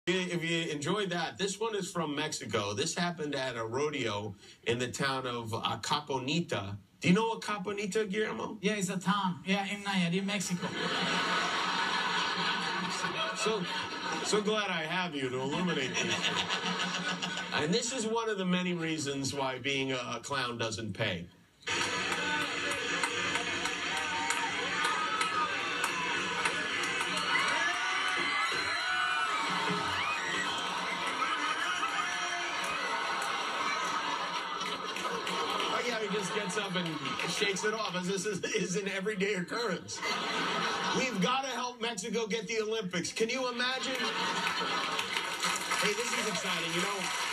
If you enjoyed that, this one is from Mexico. This happened at a rodeo in the town of Acaponeta. Do you know Acaponeta, Guillermo? Yeah, it's a town. Yeah, in Nayarit, Mexico. So glad I have you to illuminate this. And this is one of the many reasons why being a clown doesn't pay. Yeah, he just gets up and shakes it off as this is an everyday occurrence. We've got to help Mexico get the Olympics. Can you imagine? Hey, this is exciting. You know,